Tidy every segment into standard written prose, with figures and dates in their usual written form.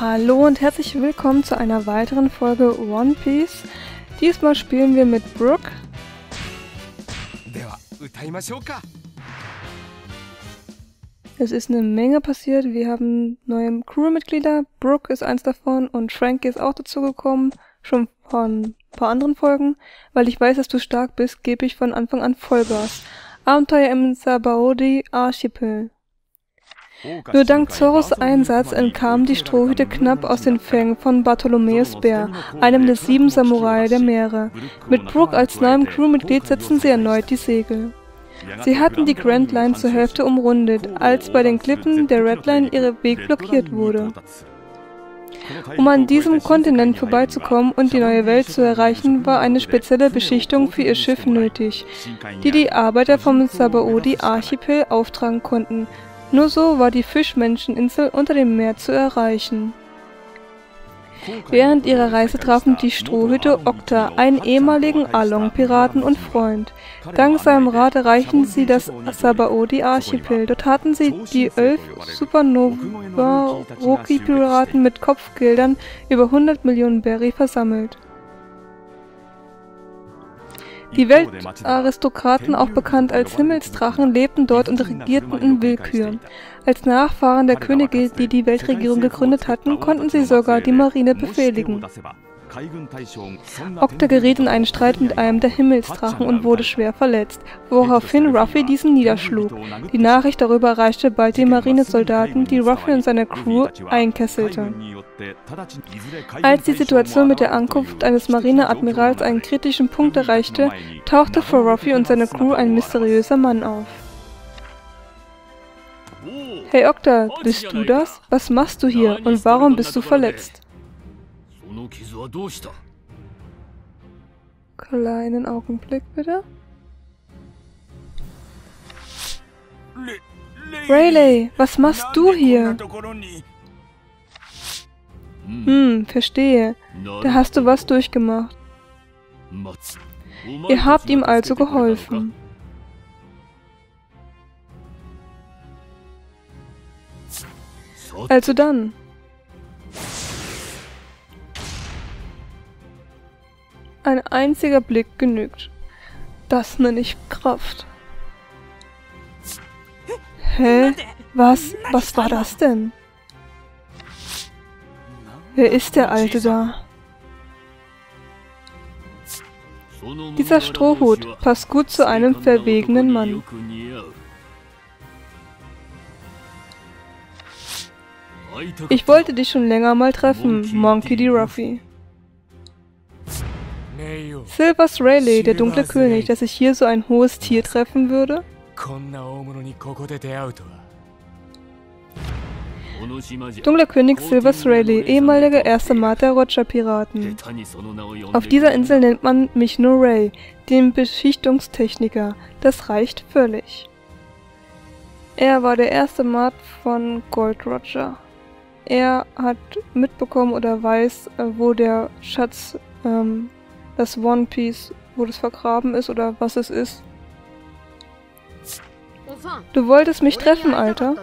Hallo und herzlich willkommen zu einer weiteren Folge One Piece. Diesmal spielen wir mit Brook. Es ist eine Menge passiert. Wir haben neue Crewmitglieder. Brook ist eins davon und Frankie ist auch dazu gekommen. Schon von ein paar anderen Folgen. Weil ich weiß, dass du stark bist, gebe ich von Anfang an Vollgas. Abenteuer im Sabaody Archipel. Nur dank Zoros Einsatz entkamen die Strohhüte knapp aus den Fängen von Bartholomäus Bär, einem der 7 Samurai der Meere. Mit Brook als neuem Crewmitglied setzten sie erneut die Segel. Sie hatten die Grand Line zur Hälfte umrundet, als bei den Klippen der Red Line ihr Weg blockiert wurde. Um an diesem Kontinent vorbeizukommen und die neue Welt zu erreichen, war eine spezielle Beschichtung für ihr Schiff nötig, die die Arbeiter vom Sabaody Archipel auftragen konnten. Nur so war die Fischmenscheninsel unter dem Meer zu erreichen. Während ihrer Reise trafen die Strohhüte Okta, einen ehemaligen Along-Piraten und Freund. Dank seinem Rat erreichten sie das Sabaody Archipel. Dort hatten sie die 11 Supernova-Rookie-Piraten mit Kopfgeldern über 100 Millionen Berry versammelt. Die Weltaristokraten, auch bekannt als Himmelsdrachen, lebten dort und regierten in Willkür. Als Nachfahren der Könige, die die Weltregierung gegründet hatten, konnten sie sogar die Marine befehligen. Okta geriet in einen Streit mit einem der Himmelsdrachen und wurde schwer verletzt, woraufhin Ruffy diesen niederschlug. Die Nachricht darüber erreichte bald die Marinesoldaten, die Ruffy und seine Crew einkesselte. Als die Situation mit der Ankunft eines Marineadmirals einen kritischen Punkt erreichte, tauchte vor Ruffy und seine Crew ein mysteriöser Mann auf. Hey Okta, bist du das? Was machst du hier und warum bist du verletzt? Kleinen Augenblick bitte. Rayleigh, was machst du hier? Verstehe. Da hast du was durchgemacht. Ihr habt ihm also geholfen. Also dann. Ein einziger Blick genügt. Das nenne ich Kraft. Hä? Was war das denn? Wer ist der Alte da? Dieser Strohhut passt gut zu einem verwegenen Mann. Ich wollte dich schon länger mal treffen, Monkey D. Ruffy. Silvers Rayleigh, der dunkle König, dass ich hier so ein hohes Tier treffen würde? Dunkler König Silvers Rayleigh, ehemaliger erster Mat der Roger-Piraten. Auf dieser Insel nennt man mich nur Ray, den Beschichtungstechniker. Das reicht völlig. Er war der erste Mat von Gold Roger. Er hat mitbekommen oder weiß, wo der Schatz, das One Piece, wo das vergraben ist oder was es ist. Du wolltest mich treffen, Alter?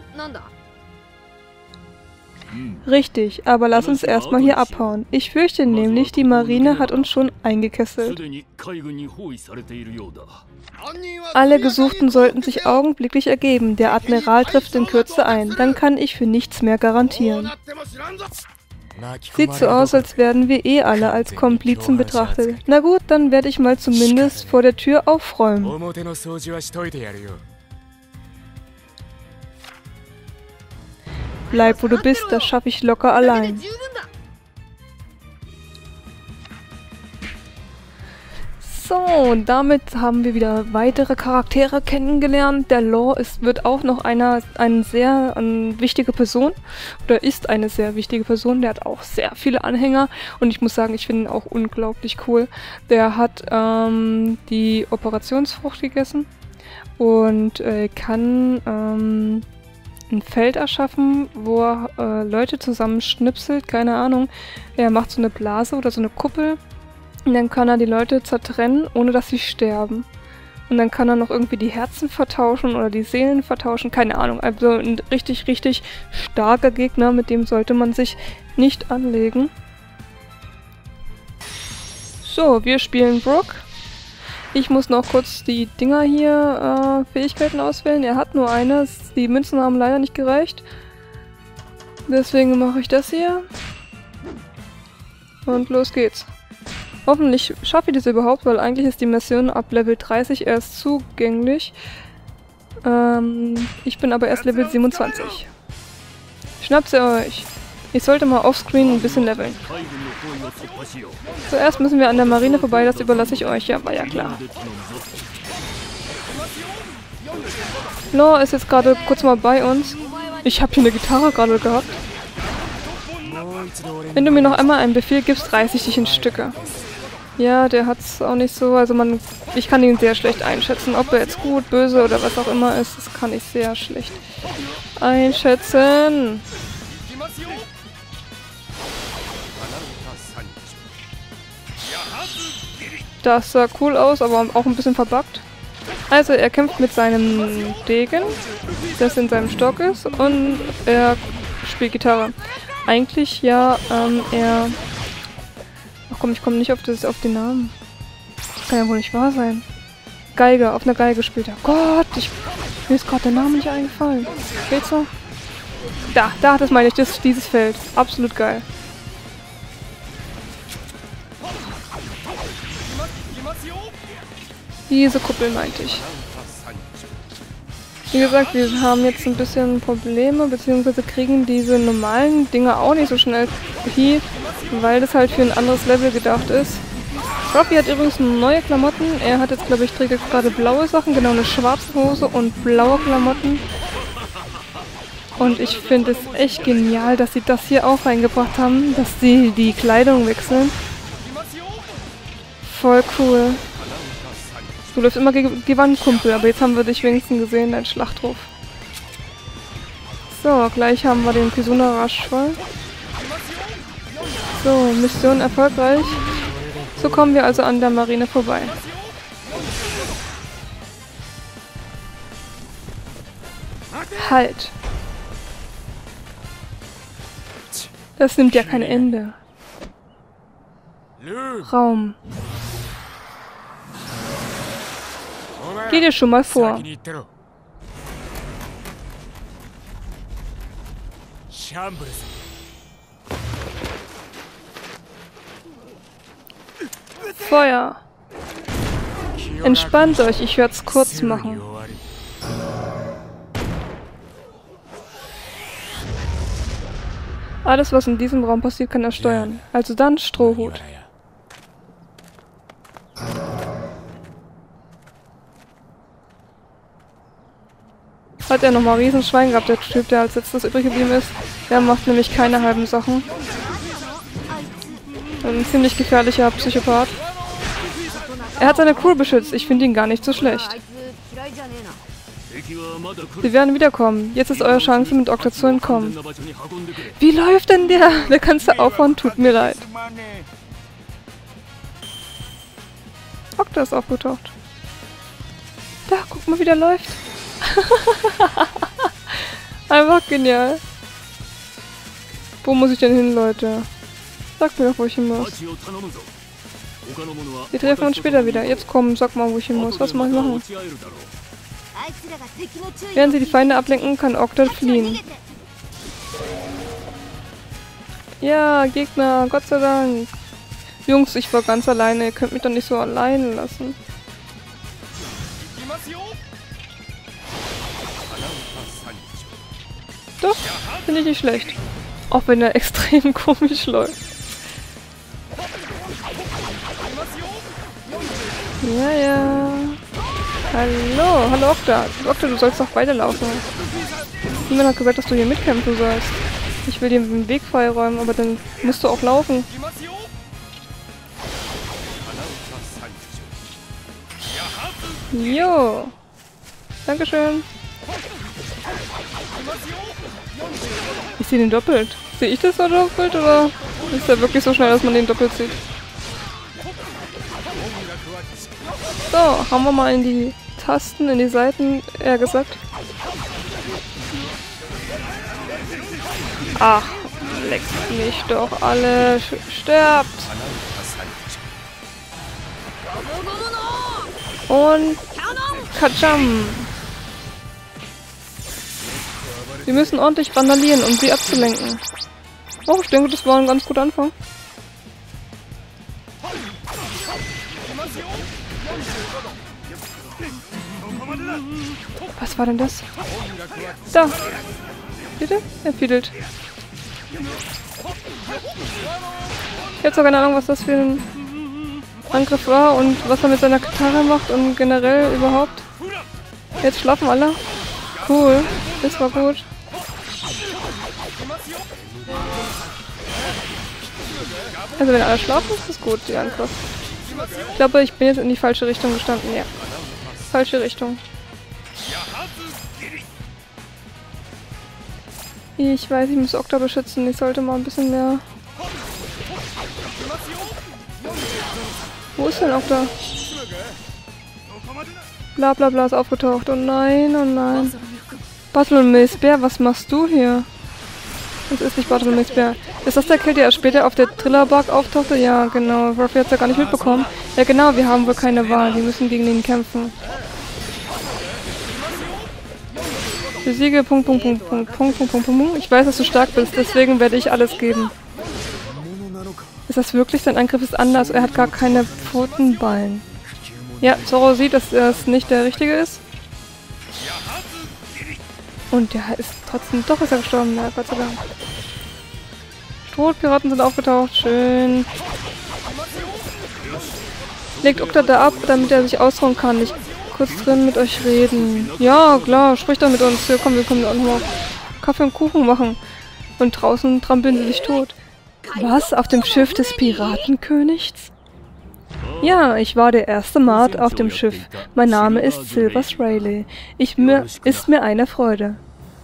Richtig, aber lass uns erstmal hier abhauen. Ich fürchte nämlich, die Marine hat uns schon eingekesselt. Alle Gesuchten sollten sich augenblicklich ergeben. Der Admiral trifft in Kürze ein. Dann kann ich für nichts mehr garantieren. Sieht so aus, als werden wir eh alle als Komplizen betrachtet. Na gut, dann werde ich mal zumindest vor der Tür aufräumen. Bleib, wo du bist, das schaffe ich locker allein. So, und damit haben wir wieder weitere Charaktere kennengelernt. Der Law wird auch noch eine sehr wichtige Person, oder ist eine sehr wichtige Person. Der hat auch sehr viele Anhänger und ich muss sagen, ich finde ihn auch unglaublich cool. Der hat die Operationsfrucht gegessen und kann ein Feld erschaffen, wo er Leute zusammenschnipselt, keine Ahnung. Er macht so eine Blase oder so eine Kuppel und dann kann er die Leute zertrennen, ohne dass sie sterben. Und dann kann er noch irgendwie die Herzen vertauschen oder die Seelen vertauschen. Keine Ahnung. Also ein richtig, richtig starker Gegner, mit dem sollte man sich nicht anlegen. So, wir spielen Brook. Ich muss noch kurz die Dinger hier, Fähigkeiten auswählen. Er hat nur eine. Die Münzen haben leider nicht gereicht. Deswegen mache ich das hier. Und los geht's. Hoffentlich schaffe ich das überhaupt, weil eigentlich ist die Mission ab Level 30 erst zugänglich. Ich bin aber erst Level 27. Schnappt sie euch. Ich sollte mal offscreen ein bisschen leveln. Zuerst müssen wir an der Marine vorbei, das überlasse ich euch. Ja, war ja klar. Law ist jetzt gerade kurz mal bei uns. Ich habe hier eine Gitarre gerade gehabt. Wenn du mir noch einmal einen Befehl gibst, reiße ich dich in Stücke. Ja, der hat's auch nicht so. Also ich kann ihn sehr schlecht einschätzen. Ob er jetzt gut, böse oder was auch immer ist, das kann ich sehr schlecht einschätzen. Das sah cool aus, aber auch ein bisschen verbuggt. Also er kämpft mit seinem Degen, das in seinem Stock ist, und er spielt Gitarre. Eigentlich ja, Ach komm, ich komme nicht auf den Namen. Das kann ja wohl nicht wahr sein. Geige, auf einer Geige spielt er. Gott, mir ist gerade der Name nicht eingefallen. Geht's so? Da, das meine ich, dieses Feld. Absolut geil. Diese Kuppel meinte ich. Wie gesagt, wir haben jetzt ein bisschen Probleme, beziehungsweise kriegen diese normalen Dinge auch nicht so schnell hier, weil das halt für ein anderes Level gedacht ist. Ruffy hat übrigens neue Klamotten. Er hat jetzt, glaube ich, trägt jetzt gerade blaue Sachen, genau, eine schwarze Hose und blaue Klamotten. Und ich finde es echt genial, dass sie das hier auch reingebracht haben, dass sie die Kleidung wechseln. Voll cool. Du läufst immer gegen die Wand, Kumpel, aber jetzt haben wir dich wenigstens gesehen, dein Schlachtruf. So, gleich haben wir den Kizuna Rush voll. So, Mission erfolgreich. So kommen wir also an der Marine vorbei. Halt! Das nimmt ja kein Ende. Raum. Geh dir schon mal vor. Feuer. Entspannt euch, ich werde es kurz machen. Alles, was in diesem Raum passiert, kann er steuern. Also dann Strohhut. Hat er nochmal Riesenschwein gehabt, der Typ, der als letztes übrig geblieben ist. Der macht nämlich keine halben Sachen. Ein ziemlich gefährlicher Psychopath. Er hat seine Crew beschützt. Ich finde ihn gar nicht so schlecht. Sie werden wiederkommen. Jetzt ist eure Chance, mit Okta zu entkommen. Wie läuft denn der? Der kannst du aufhauen, tut mir leid. Okta ist aufgetaucht. Da, guck mal, wie der läuft. Einfach genial. Wo muss ich denn hin, Leute? Sag mir doch, wo ich hin muss. Wir treffen uns später wieder. Jetzt komm, sag mal, wo ich hin muss. Was muss ich machen? Während sie die Feinde ablenken, kann Okta fliehen. Ja, Gegner, Gott sei Dank. Jungs, ich war ganz alleine. Ihr könnt mich doch nicht so alleine lassen. Doch, finde ich nicht schlecht. Auch wenn er extrem komisch läuft. Ja, ja. Hallo Okta. Okta, du sollst doch weiterlaufen. Niemand hat gesagt, dass du hier mitkämpfen sollst. Ich will dir den Weg freiräumen, aber dann musst du auch laufen. Jo. Dankeschön. Ich sehe den doppelt. Sehe ich das so doppelt oder ist er wirklich so schnell, dass man den doppelt sieht? So, hauen wir mal in die Tasten, in die Seiten, eher gesagt. Ach, leckt mich doch alle. Sterbt! Und Katscham! Wir müssen ordentlich randalieren, um sie abzulenken. Oh, ich denke, das war ein ganz guter Anfang. Was war denn das? Da! Bitte? Er fiedelt. Ich habe zwar keine Ahnung, was das für ein Angriff war und was er mit seiner Katana macht und generell überhaupt. Jetzt schlafen alle. Cool. Das war gut. Also wenn alle schlafen, ist das gut, die Angriff. Ich glaube, ich bin jetzt in die falsche Richtung gestanden, ja. Falsche Richtung. Ich weiß, ich muss Okta beschützen. Ich sollte mal ein bisschen mehr... Wo ist denn Okta? Bla bla bla ist aufgetaucht. Oh nein, oh nein. Bartholomew's Bär, was machst du hier? Das ist nicht Bartholomew's Bär. Ist das der Kill, der erst später auf der Trillerbark auftauchte? Ja, genau. Ruffy hat es ja gar nicht mitbekommen. Ja genau, wir haben wohl keine Wahl. Wir müssen gegen ihn kämpfen. Besiege, Punkt. Ich weiß, dass du stark bist, deswegen werde ich alles geben. Ist das wirklich? Sein Angriff ist anders. Er hat gar keine Pfotenballen. Ja, Zoro sieht, dass das nicht der richtige ist. Und der ist trotzdem... Doch ist er gestorben. Na, Gott sei Dank. Strohpiraten sind aufgetaucht. Schön. Legt Okta da ab, damit er sich ausruhen kann. Ich kurz drin mit euch reden. Ja, klar, spricht doch mit uns. Ja, komm, wir können auch nochmal Kaffee und Kuchen machen. Und draußen trampeln sie sich tot. Was? Auf dem Schiff des Piratenkönigs? Ja, ich war der erste Mart auf dem Schiff. Mein Name ist Silvers Rayleigh. Ist mir eine Freude.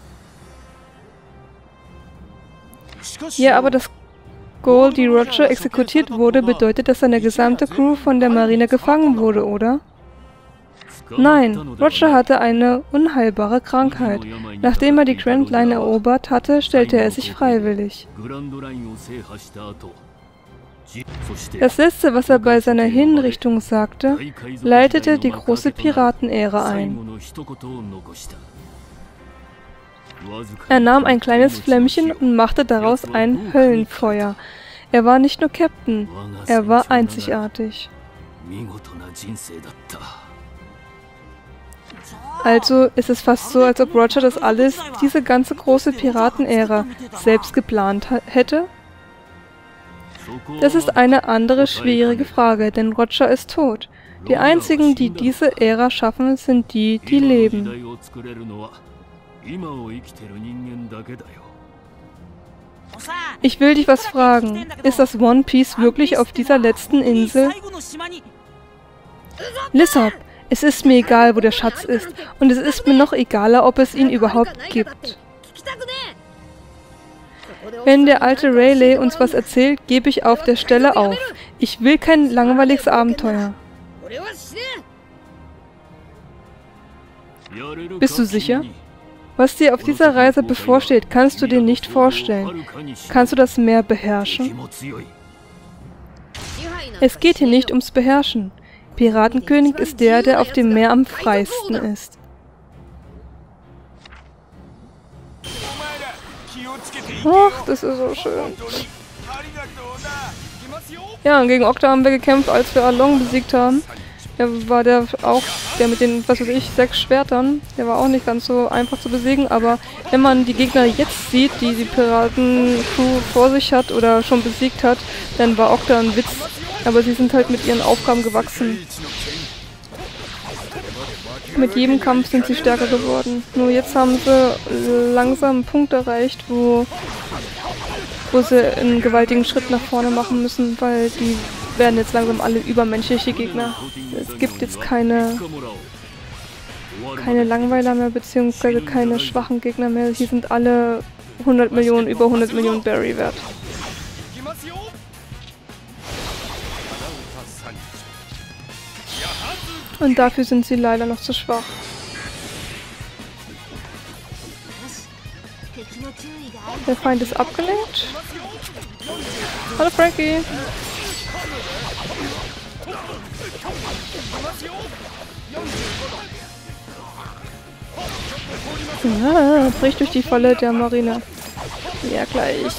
Ja, aber dass Goldie Roger exekutiert wurde, bedeutet, dass seine gesamte Crew von der Marine gefangen wurde, oder? Nein, Roger hatte eine unheilbare Krankheit. Nachdem er die Grand Line erobert hatte, stellte er sich freiwillig. Das letzte, was er bei seiner Hinrichtung sagte, leitete die große Piratenära ein. Er nahm ein kleines Flämmchen und machte daraus ein Höllenfeuer. Er war nicht nur Captain, er war einzigartig. Also ist es fast so, als ob Roger das alles, diese ganze große Piratenära, selbst geplant hätte? Das ist eine andere schwierige Frage, denn Roger ist tot. Die einzigen, die diese Ära schaffen, sind die, die leben. Ich will dich was fragen. Ist das One Piece wirklich auf dieser letzten Insel? Lissop, es ist mir egal, wo der Schatz ist. Und es ist mir noch egaler, ob es ihn überhaupt gibt. Wenn der alte Rayleigh uns was erzählt, gebe ich auf der Stelle auf. Ich will kein langweiliges Abenteuer. Bist du sicher? Was dir auf dieser Reise bevorsteht, kannst du dir nicht vorstellen. Kannst du das Meer beherrschen? Es geht hier nicht ums Beherrschen. Piratenkönig ist der, der auf dem Meer am freisten ist. Ach, das ist so schön. Ja, und gegen Okta haben wir gekämpft, als wir Arlong besiegt haben. Der war der auch, der mit den, was weiß ich, 6 Schwertern. Der war auch nicht ganz so einfach zu besiegen, aber wenn man die Gegner jetzt sieht, die die Piraten-Crew vor sich hat oder schon besiegt hat, dann war Okta ein Witz. Aber sie sind halt mit ihren Aufgaben gewachsen. Mit jedem Kampf sind sie stärker geworden. Nur jetzt haben sie langsam einen Punkt erreicht, wo sie einen gewaltigen Schritt nach vorne machen müssen, weil die werden jetzt langsam alle übermenschliche Gegner. Es gibt jetzt keine Langweiler mehr, beziehungsweise keine schwachen Gegner mehr. Hier sind alle 100 Millionen, über 100 Millionen Berry wert. Und dafür sind sie leider noch zu schwach. Der Feind ist abgelenkt. Hallo Frankie. Ah, bricht durch die Falle der Marine. Ja, gleich.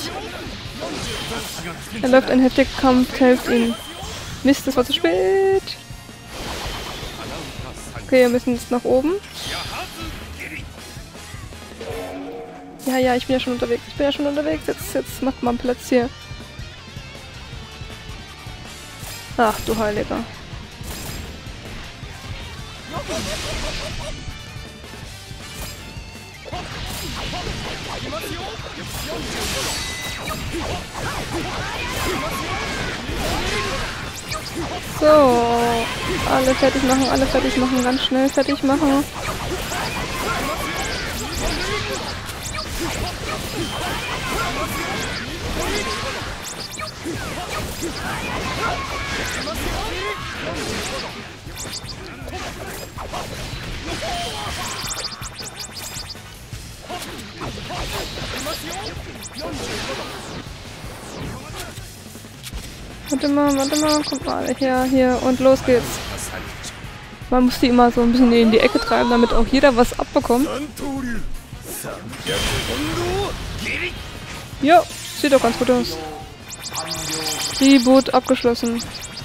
Er läuft ein heftiger Kampf, hilft ihm. Mist, das war zu spät. Okay, wir müssen jetzt nach oben. Ja, ich bin ja schon unterwegs. Jetzt macht mal einen Platz hier. Ach, du Heiliger. So, alle fertig machen, ganz schnell fertig machen. Warte mal, kommt mal hier und los geht's. Man muss die immer so ein bisschen in die Ecke treiben, damit auch jeder was abbekommt. Jo, sieht doch ganz gut aus. Reboot abgeschlossen.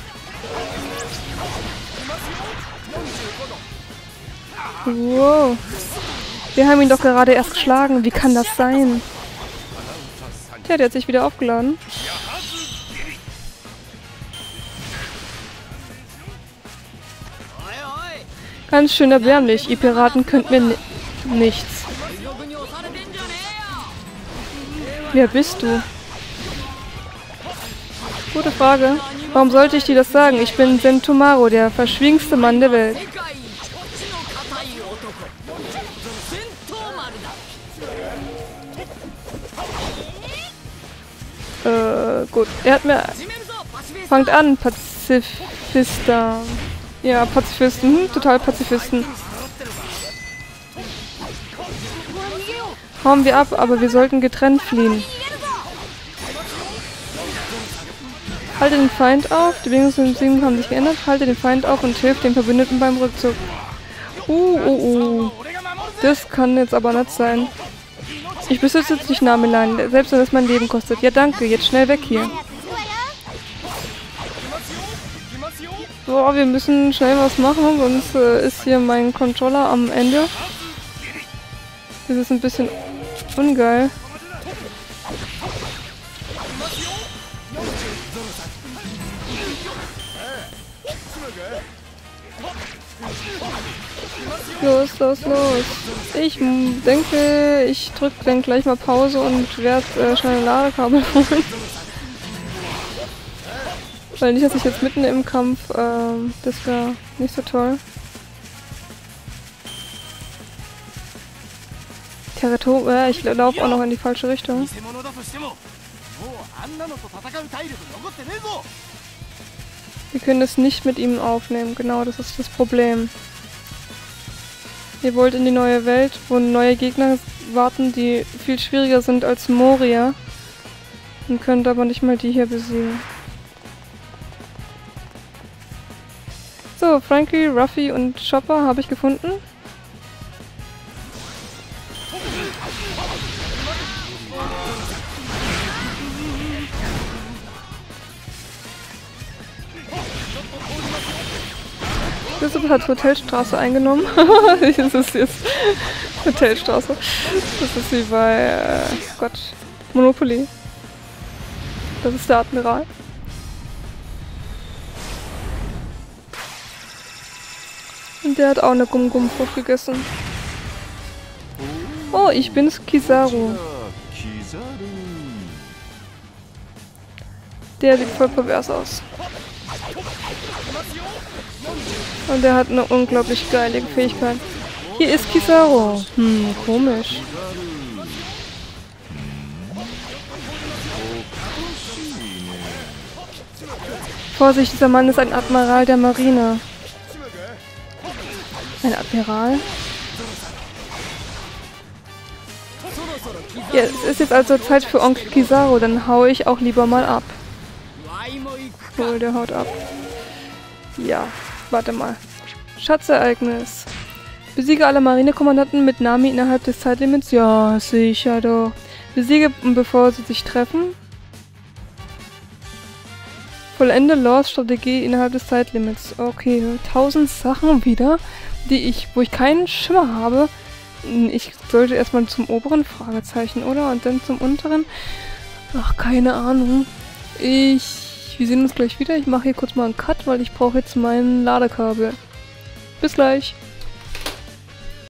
Wow. Wir haben ihn doch gerade erst geschlagen. Wie kann das sein? Tja, der hat sich wieder aufgeladen. Ganz schön erbärmlich. Ihr Piraten könnt mir nichts. Wer bist du? Gute Frage. Warum sollte ich dir das sagen? Ich bin Sentomaru, der verschwiegenste Mann der Welt. Gut. Er hat mir... Fangt an, Pazifista. Ja, Pazifisten. Total Pazifisten. Hauen wir ab, aber wir sollten getrennt fliehen. Halte den Feind auf. Die Bedingungen im 7 haben sich geändert. Halte den Feind auf und hilf den Verbündeten beim Rückzug. Das kann jetzt aber nicht sein. Ich besitze jetzt nicht Namelein, selbst wenn es mein Leben kostet. Ja, danke. Jetzt schnell weg hier. So, wir müssen schnell was machen, sonst ist hier mein Controller am Ende. Das ist ein bisschen ungeil. Los. Ich denke, ich drücke dann gleich mal Pause und werde schnell ein Ladekabel holen. Weil nicht, dass ich jetzt mitten im Kampf, das wäre nicht so toll. Territorium, ich laufe auch noch in die falsche Richtung. Wir können es nicht mit ihm aufnehmen, genau, das ist das Problem. Ihr wollt in die neue Welt, wo neue Gegner warten, die viel schwieriger sind als Moria. Und könnt aber nicht mal die hier besiegen. So, Frankie, Ruffy und Chopper habe ich gefunden. Christoph hat Hotelstraße eingenommen. Das ist jetzt Hotelstraße. Das ist wie bei Gott, Monopoly. Das ist der Admiral. Und der hat auch eine Gum-Gum-Frucht gegessen. Oh, ich bin's, Kizaru. Der sieht voll pervers aus. Und der hat eine unglaublich geile Fähigkeit. Hier ist Kizaru. Komisch. Vorsicht, dieser Mann ist ein Admiral der Marine. Ein Admiral. Ja, es ist jetzt also Zeit für Onkel Kizaru, dann hau ich auch lieber mal ab. Cool, der haut ab. Ja, warte mal. Schatzereignis. Besiege alle Marinekommandanten mit Nami innerhalb des Zeitlimits. Ja, sicher doch. Besiege, bevor sie sich treffen. Vollende Laws Strategie innerhalb des Zeitlimits. Okay, 1000 Sachen wieder, wo ich keinen Schimmer habe. Ich sollte erstmal zum oberen Fragezeichen, oder? Und dann zum unteren. Ach, keine Ahnung. Wir sehen uns gleich wieder. Ich mache hier kurz mal einen Cut, weil ich brauche jetzt mein Ladekabel. Bis gleich.